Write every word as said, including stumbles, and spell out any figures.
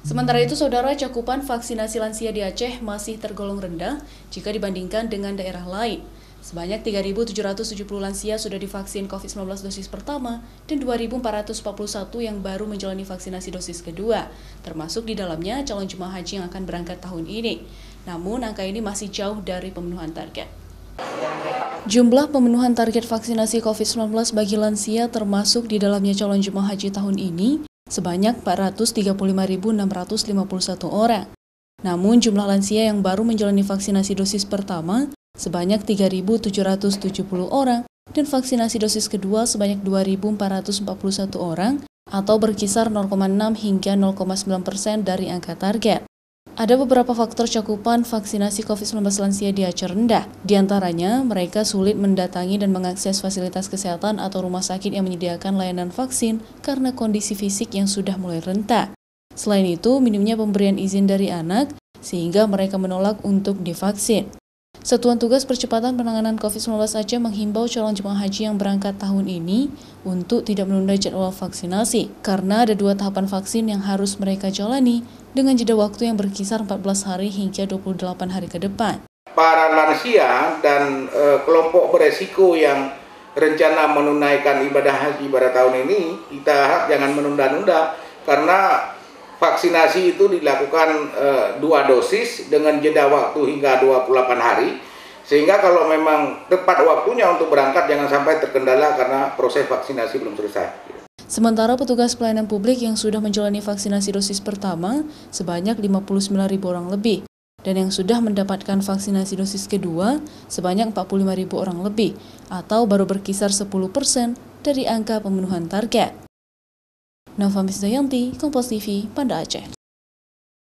Sementara itu, saudara, cakupan vaksinasi lansia di Aceh masih tergolong rendah jika dibandingkan dengan daerah lain. Sebanyak tiga ribu tujuh ratus tujuh puluh lansia sudah divaksin covid sembilan belas dosis pertama dan dua ribu empat ratus empat puluh satu yang baru menjalani vaksinasi dosis kedua, termasuk di dalamnya calon jemaah haji yang akan berangkat tahun ini. Namun, angka ini masih jauh dari pemenuhan target. Jumlah pemenuhan target vaksinasi covid sembilan belas bagi lansia termasuk di dalamnya calon jemaah haji tahun ini sebanyak empat ratus tiga puluh lima ribu enam ratus lima puluh satu orang. Namun, jumlah lansia yang baru menjalani vaksinasi dosis pertama sebanyak tiga ribu tujuh ratus tujuh puluh orang dan vaksinasi dosis kedua sebanyak dua ribu empat ratus empat puluh satu orang atau berkisar nol koma enam hingga nol koma sembilan persen dari angka target. Ada beberapa faktor cakupan vaksinasi covid sembilan belas lansia di Aceh rendah. Di antaranya, mereka sulit mendatangi dan mengakses fasilitas kesehatan atau rumah sakit yang menyediakan layanan vaksin karena kondisi fisik yang sudah mulai renta. Selain itu, minimnya pemberian izin dari anak, sehingga mereka menolak untuk divaksin. Satuan Tugas Percepatan Penanganan covid sembilan belas Aceh menghimbau calon jemaah haji yang berangkat tahun ini untuk tidak menunda jadwal vaksinasi, karena ada dua tahapan vaksin yang harus mereka jalani dengan jeda waktu yang berkisar empat belas hari hingga dua puluh delapan hari ke depan. Para lansia dan e, kelompok beresiko yang rencana menunaikan ibadah haji pada tahun ini, kita harap jangan menunda-nunda, karena vaksinasi itu dilakukan e, dua dosis dengan jeda waktu hingga dua puluh delapan hari, sehingga kalau memang tepat waktunya untuk berangkat jangan sampai terkendala karena proses vaksinasi belum selesai. Sementara petugas pelayanan publik yang sudah menjalani vaksinasi dosis pertama sebanyak lima puluh sembilan ribu orang lebih, dan yang sudah mendapatkan vaksinasi dosis kedua sebanyak empat puluh lima ribu orang lebih, atau baru berkisar sepuluh persen dari angka pemenuhan target. Nova Misdayanti, Kompas T V, Banda Aceh.